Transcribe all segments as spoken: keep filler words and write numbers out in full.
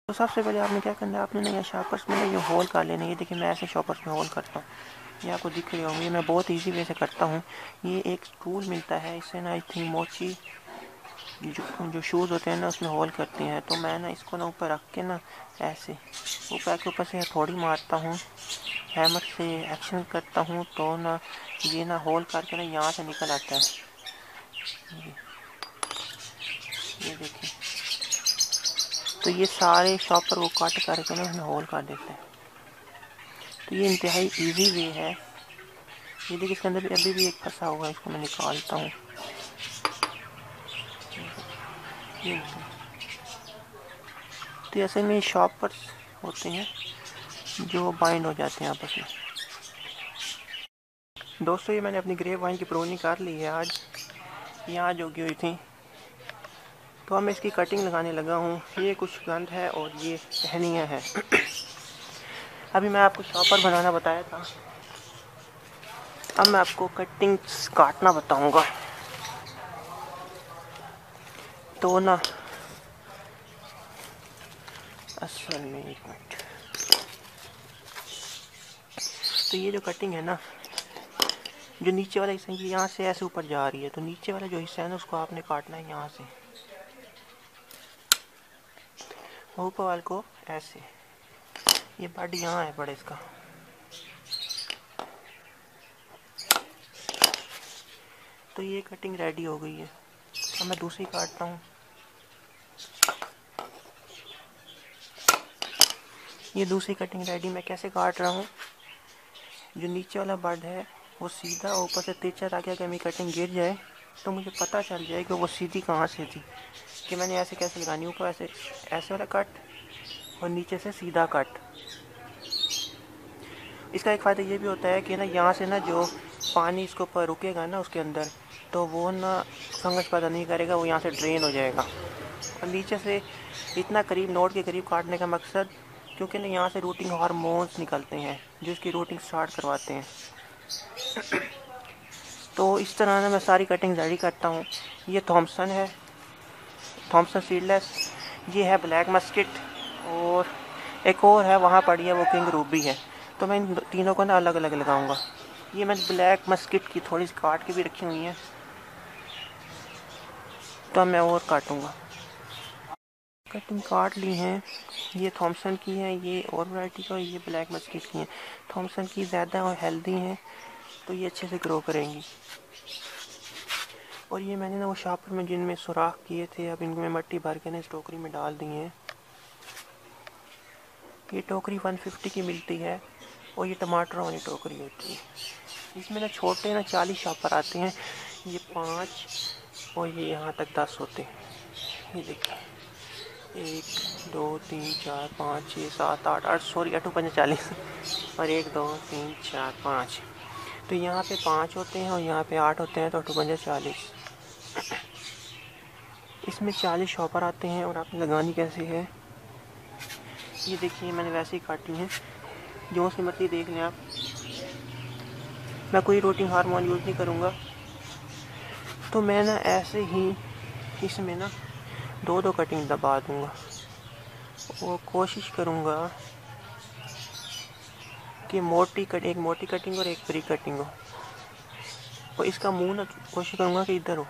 तो सबसे पहले आपने क्या करना है, आपने ना यहाँ शॉपर्स में ना ये होल कर लेना है। ये देखिए मैं ऐसे शॉपर्स में होल करता हूँ, ये आपको दिख रही होंगी। मैं बहुत इजी वे से करता हूँ। ये एक टूल मिलता है, इससे ना आई थिंक मोची जो जो शूज़ होते हैं ना उसमें होल करते हैं। तो मैं ना इसको ना ऊपर रख के ना ऐसे ऊपर के ऊपर से थोड़ी मारता हूँ, हैमर से एक्शन करता हूँ, तो ना ये ना होल करके ना यहाँ से निकल आता है। ये, ये देखिए, तो ये सारे शॉपर को कट करके ना उसमें होल कर देते हैं। तो ये इंतहाई इजी वे है। ये देखिए इसके अंदर भी अभी भी एक फंसा हुआ है, इसको मैं निकालता हूँ। ये तो ऐसे में शॉपर्स होते हैं जो बाइंड हो जाते हैं आपस में। दोस्तों ये मैंने अपनी ग्रेप वाइन की प्रोनी कर ली है, आज यहाँ जो उगी हुई थी। तो अब मैं इसकी कटिंग लगाने लगा हूँ। ये कुछ गंध है और ये टहनियाँ हैं। अभी मैं आपको शॉपर बनाना बताया था, अब मैं आपको कटिंग्स काटना बताऊँगा। तो ना असल में एक मिनट, तो ये जो कटिंग है ना, जो नीचे वाला हिस्सा यहाँ से ऐसे ऊपर जा रही है, तो नीचे वाला जो हिस्सा है ना उसको आपने काटना है यहाँ से, ऊपर वाले को ऐसे। ये बड यहाँ है बड़े इसका। तो ये कटिंग रेडी हो गई है। अब मैं दूसरी काटता हूँ। ये दूसरी कटिंग रेडी। मैं कैसे काट रहा हूँ, जो नीचे वाला बड है वो सीधा, ऊपर से तिरछा, ताकि अगर मेरी कटिंग गिर जाए तो मुझे पता चल जाए कि वो सीधी कहाँ से थी, कि मैंने ऐसे कैसे लगानी। ऊपर ऐसे ऐसे वाला कट और नीचे से सीधा कट। इसका एक फ़ायदा ये भी होता है कि ना यहाँ से ना जो पानी इसके ऊपर रुकेगा ना उसके अंदर, तो वो ना फंगस पैदा नहीं करेगा, वो यहाँ से ड्रेन हो जाएगा। और नीचे से इतना करीब, नोट के करीब काटने का मकसद, क्योंकि ना यहाँ से रूटिंग हार्मोन्स निकलते हैं जो इसकी रूटिंग स्टार्ट करवाते हैं। तो इस तरह ना मैं सारी कटिंग रेडी करता हूँ। ये थॉमसन है, थॉमसन सीडलेस। ये है ब्लैक मस्किट, और एक और है वहाँ पड़ी है, वो किंग रूबी है। तो मैं इन तीनों को ना अलग अलग लगाऊंगा। ये मैंने ब्लैक मस्किट की थोड़ी सी काट के भी रखी हुई है, तो मैं और काटूंगा। कटिंग काट ली हैं। ये थॉमसन की है, ये और वैरायटी का, ये ब्लैक मस्किट की है। थॉमसन की ज़्यादा और हेल्दी हैं, तो ये अच्छे से ग्रो करेंगी। और ये मैंने ना वो शॉपर में जिनमें सुराख किए थे, अब इनमें मट्टी भर के ना इस टोकरी में डाल दी है। ये टोकरी एक सौ पचास की मिलती है, और ये टमाटर वाली टोकरी होती है। इसमें ना छोटे ना चालीस शॉपर आते हैं, ये पाँच और ये यहाँ तक दस होते हैं। ये देखिए, एक दो तीन चार पाँच छः सात आठ आठ सॉरी अठू पंजा चालीस, और एक दो तीन चार पाँच। तो यहाँ पे पाँच होते हैं और यहाँ पे आठ होते हैं, तो अठू पंजा चालीस। इसमें चालीस शॉपर आते हैं। और आपने लगानी कैसे है, ये देखिए मैंने वैसे ही काटी है, जो सी मर्जी देख लें आप। मैं कोई रूटिंग हार्मोन यूज़ नहीं करूँगा। तो मैं ना ऐसे ही इसमें ना दो दो कटिंग दबा दूँगा, और कोशिश करूँगा कि मोटी कट एक मोटी कटिंग और एक बड़ी कटिंग हो, और इसका मुंह ना कोशिश करूँगा कि इधर हो।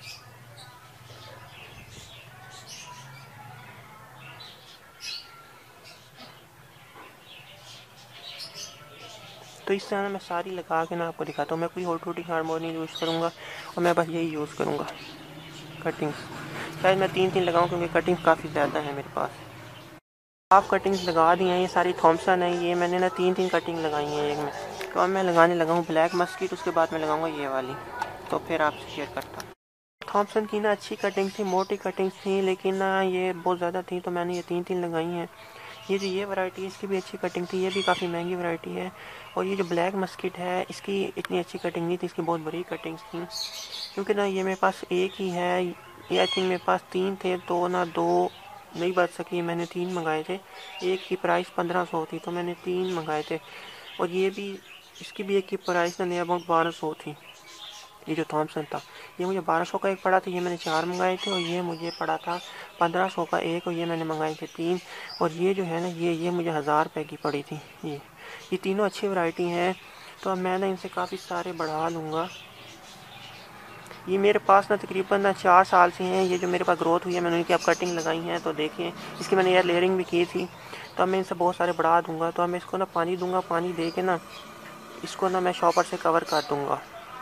तो इस तरह मैं सारी लगा के ना आपको दिखाता हूँ। मैं कोई हॉट रूटिंग हार्मोन नहीं यूज़ करूँगा, और मैं बस यही यूज़ करूँगा कटिंग्स। शायद मैं तीन तीन लगाऊँ, क्योंकि कटिंग काफ़ी ज़्यादा है मेरे पास। हाफ कटिंग्स लगा दी हैं, ये सारी थॉमसन है। ये मैंने ना तीन तीन कटिंग लगाई हैं एक में। तो अब मैं लगाने लगा हूँ ब्लैक मस्किट, उसके बाद मैं लगाऊंगा ये वाली। तो फिर आपसे शेयर करता हूँ। थॉमसन की ना अच्छी कटिंग थी, मोटी कटिंग थी, लेकिन ना ये बहुत ज़्यादा थी, तो मैंने ये तीन तीन लगाई हैं। ये जो ये वैरायटी है इसकी भी अच्छी कटिंग थी, ये भी काफ़ी महंगी वैरायटी है। और ये जो ब्लैक मस्किट है इसकी इतनी अच्छी कटिंग नहीं थी, इसकी बहुत बड़ी कटिंग्स थी। क्योंकि ना ये मेरे पास एक ही है, ये आई थिंक मेरे पास तीन थे, तो ना दो नहीं बच सकी, मैंने तीन मंगाए थे। एक की प्राइस पंद्रह सौ थी, तो मैंने तीन मंगाए थे। और ये भी, इसकी भी एक की प्राइस ना नियर अबाउट बारह सौ थी। ये जो थॉमसन था ये मुझे बारह सौ का एक पड़ा था, ये मैंने चार मंगाए थे। और ये मुझे पड़ा था पंद्रह सौ का एक, और ये मैंने मंगाए थे तीन। और ये जो है ना ये ये मुझे हज़ार रुपये की पड़ी थी। ये ये तीनों अच्छी वैरायटी हैं, तो अब मैं ना इनसे काफ़ी सारे बढ़ा लूँगा। ये मेरे पास ना तकरीबन ना चार साल से हैं, ये जो मेरे पास ग्रोथ हुई है मैंने उनकी अब कटिंग लगाई हैं। तो देखिए इसकी मैंने यार लेयरिंग भी की थी, तो अब मैं इनसे बहुत सारे बढ़ा दूँगा। तो अब मैं इसको ना पानी दूँगा, पानी दे के ना इसको ना मैं शॉपर से कवर कर दूँगा।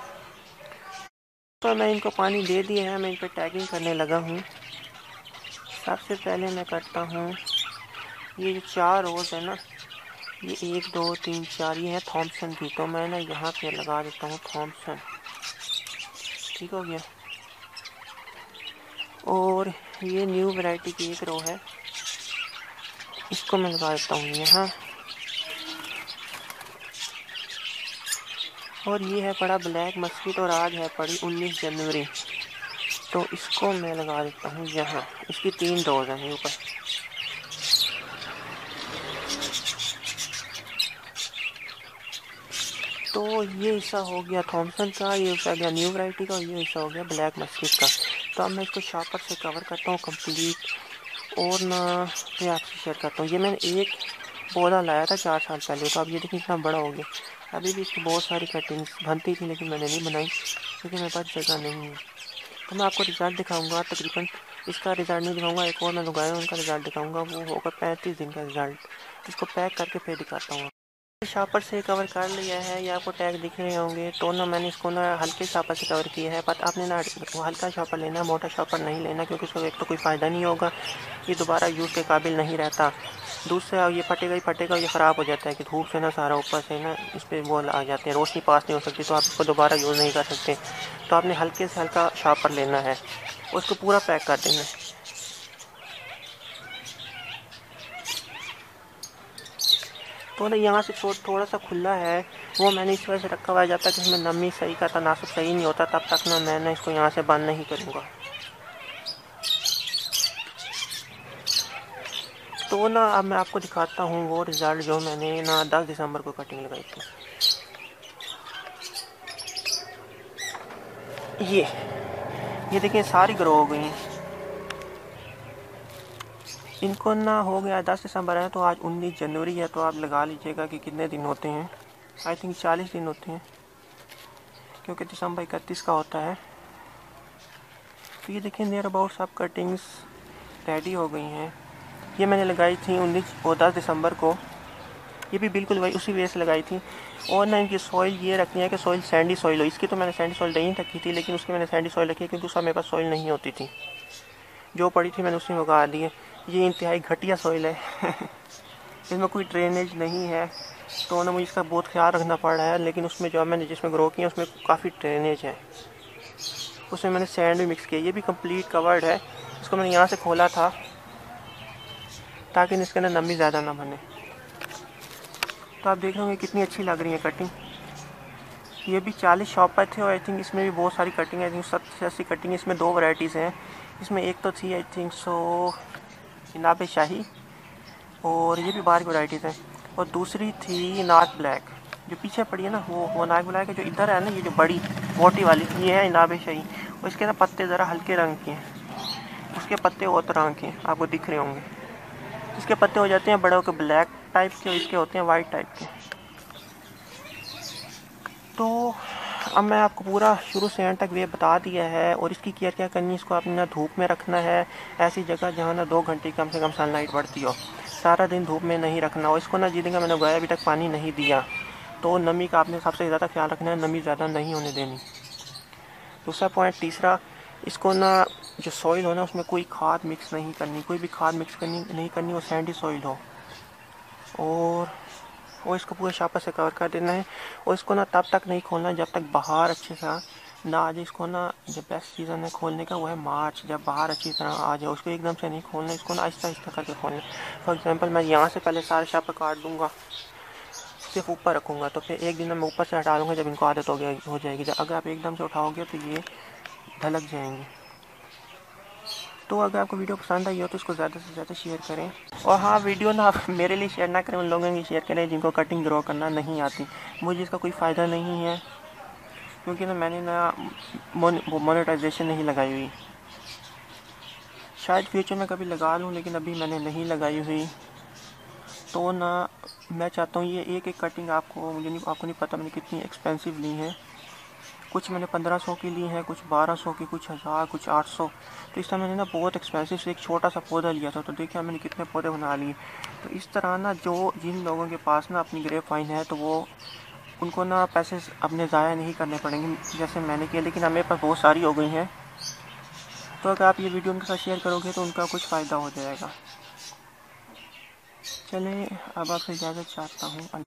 तो मैं इनको पानी दे दिया है, मैं इन पर टैगिंग करने लगा हूँ। सबसे पहले मैं करता हूँ ये जो चार रोज़ है ना, ये एक दो तीन चार ये है थॉमसन की, तो मैं ना यहाँ पे लगा देता हूँ थॉमसन। ठीक हो गया। और ये न्यू वैरायटी की एक रो है, इसको मैं लगा देता हूँ यहाँ। और ये है पड़ा ब्लैक मस्किट, और आज है पड़ी उन्नीस जनवरी, तो इसको मैं लगा देता हूँ यहाँ। इसकी तीन रोज़ हैं ऊपर। तो ये हिस्सा हो गया थॉमसन का, ये हिस्सा गया न्यू वैरायटी का, और ये हिस्सा हो गया ब्लैक मस्किट का। तो अब मैं इसको शॉपर से कवर करता हूँ कंप्लीट, और ना मैं आपसे शेयर करता हूँ। ये मैंने एक पौधा लाया था चार साल पहले, तो अब ये देखिए इतना बड़ा हो गया। अभी भी इसकी बहुत सारी कटिंग्स बनती थी, लेकिन मैंने नहीं बनाई क्योंकि मेरे पास जगह नहीं है। तो मैं आपको रिज़ल्ट दिखाऊंगा, तकरीबन इसका रिज़ल्ट नहीं दिखाऊंगा, एक और मैं लगाया उनका रिज़ल्ट दिखाऊंगा, वो होगा पैंतीस दिन का रिज़ल्ट। इसको पैक करके फिर दिखाता हूँ। शॉपर से कवर कर लिया है, ये आपको टैग दिख रहे होंगे। तो ना मैंने इसको ना हल्के शॉपर से कवर किया है, पर आपने ना वो हल्का शॉपर लेना, मोटा शॉपर नहीं लेना, क्योंकि उसको एक तो कोई फ़ायदा नहीं होगा, ये दोबारा यूज़ के काबिल नहीं रहता। दूसरा ये फटेगा ही फटेगा, ये ख़राब हो जाता है कि धूप से ना सारा ऊपर से ना इस पर वो आ जाते हैं, रोशनी पास नहीं हो सकती, तो आप इसको दोबारा यूज़ नहीं कर सकते। तो आपने हल्के से हल्का शॉपर लेना है, उसको पूरा पैक कर देना है। तो ना यहाँ से थोड़ा सा खुला है, वो मैंने इस वजह से रखा हुआ है, जब तक इसमें नमी सही का तनासब सही नहीं होता तब तक ना मैं ना इसको यहाँ से बंद नहीं करूँगा। तो ना अब मैं आपको दिखाता हूँ वो रिज़ल्ट जो मैंने ना दस दिसंबर को कटिंग लगाई थी। ये ये देखिए सारी ग्रो हो गई हैं। इनको ना हो गया दस दिसंबर है, तो आज उन्नीस जनवरी है, तो आप लगा लीजिएगा कि कितने दिन होते हैं। आई थिंक चालीस दिन होते हैं, क्योंकि दिसंबर इकतीस का होता है। तो ये देखिए नियर अबाउट सब कटिंग्स रेडी हो गई हैं। ये मैंने लगाई थी उन्नीस और दस दिसंबर को, ये भी बिल्कुल वही उसी वजह से लगाई थी। और ना इनकी सॉइल ये रखनी है कि सॉइल सैंडी सॉइल हो। इसकी तो मैंने सैंडी सॉइल नहीं रखी थी, लेकिन उसकी मैंने सैंडी सॉइल रखी है क्योंकि उसका मेरे पास सॉइल नहीं होती थी, जो पड़ी थी मैंने उसमें उगा दी है। ये इंतहाई घटिया सॉइल है इसमें कोई ड्रेनेज नहीं है, तो ना मुझे इसका बहुत ख्याल रखना पड़ रहा है। लेकिन उसमें जो मैंने जिसमें ग्रो किया उसमें काफ़ी ड्रेनेज है, उसमें मैंने सैंड भी मिक्स किया। ये भी कंप्लीट कवर्ड है, इसको मैंने यहाँ से खोला था ताकि इसके अंदर नमी ज़्यादा ना बने। तो आप देख रहे होंगे कितनी अच्छी लग रही है कटिंग। ये भी चालीस शॉपर थे, और आई थिंक इसमें भी बहुत सारी कटिंग है। आई थिंक सत्तर से अस्सी कटिंग, इसमें दो वैरायटीज़ हैं। इसमें एक तो थी आई थिंक सो इनाब शाही, और ये भी बाहर की वैराइटीज़ हैं। और दूसरी थी नाक ब्लैक, जो पीछे पड़ी है ना, वो वो नाक ब्लैक है। जो इधर है ना, ये जो बड़ी मोटी वाली, ये है इनाब शाही, और इसके ना पत्ते ज़रा हल्के रंग के हैं, उसके पत्ते और रंग के हैं, आपको दिख रहे होंगे। इसके पत्ते हो जाते हैं बड़े होकर ब्लैक टाइप के, और इसके होते हैं वाइट टाइप के। तो अब मैं आपको पूरा शुरू से एंड तक वे बता दिया है। और इसकी केयर क्या करनी है, इसको आपने ना धूप में रखना है, ऐसी जगह जहाँ ना दो घंटे कम से कम सनलाइट पड़ती हो। सारा दिन धूप में नहीं रखना। और इसको ना जितने का मैंने उगाया अभी तक पानी नहीं दिया, तो नमी का आपने सबसे ज़्यादा ख्याल रखना है, नमी ज़्यादा नहीं होने देनी। दूसरा पॉइंट, तीसरा, इसको ना जो सॉइल हो ना उसमें कोई खाद मिक्स नहीं करनी, कोई भी खाद मिक्स करनी नहीं करनी, वो सैंडी सॉइल हो। और और इसको पूरे शॉपर से कवर कर देना है। और इसको ना तब तक नहीं खोलना जब तक बाहर अच्छे से ना आ जाए। इसको ना जो बेस्ट सीज़न है खोलने का वो है मार्च, जब बाहर अच्छी तरह आ जाए। उसको एकदम से नहीं खोलना, इसको ना आहिस्ता आहिस्ता करके खोलना। फॉर एग्जांपल मैं यहाँ से पहले सारे शॉपर काट दूँगा, सिर्फ ऊपर रखूँगा, तो फिर एक दिन मैं ऊपर से हटा लूँगा जब इनको आदत हो गया हो जाएगी। जब अगर आप एकदम से उठाओगे तो ये ढलक जाएंगे। तो अगर आपको वीडियो पसंद आई हो तो इसको ज़्यादा से ज़्यादा शेयर करें। और हाँ, वीडियो ना आप मेरे लिए शेयर ना करें, उन लोगों की शेयर करें जिनको कटिंग ग्रो करना नहीं आती। मुझे इसका कोई फ़ायदा नहीं है, क्योंकि ना मैंने ना मोनेटाइजेशन नहीं लगाई हुई। शायद फ्यूचर में कभी लगा लूँ, लेकिन अभी मैंने नहीं लगाई हुई। तो ना मैं चाहता हूँ ये एक एक कटिंग आपको मुझे नहीं आपको नहीं पता मैंने कितनी एक्सपेंसिव ली है। कुछ मैंने पंद्रह सौ की ली है, कुछ बारह सौ की, कुछ हज़ार, कुछ आठ सौ। तो इस तरह मैंने ना बहुत एक्सपेंसिव से एक छोटा सा पौधा लिया था। तो देखिए मैंने कितने पौधे बना लिए। तो इस तरह ना जो जिन लोगों के पास ना अपनी ग्रेप वाइन है, तो वो उनको ना पैसे अपने ज़ाया नहीं करने पड़ेंगे जैसे मैंने किया। लेकिन हमें पास बहुत सारी हो गई हैं, तो अगर आप ये वीडियो उनके साथ शेयर करोगे तो उनका कुछ फ़ायदा हो जाएगा। चलें, अब आपसे इजाज़त चाहता हूँ।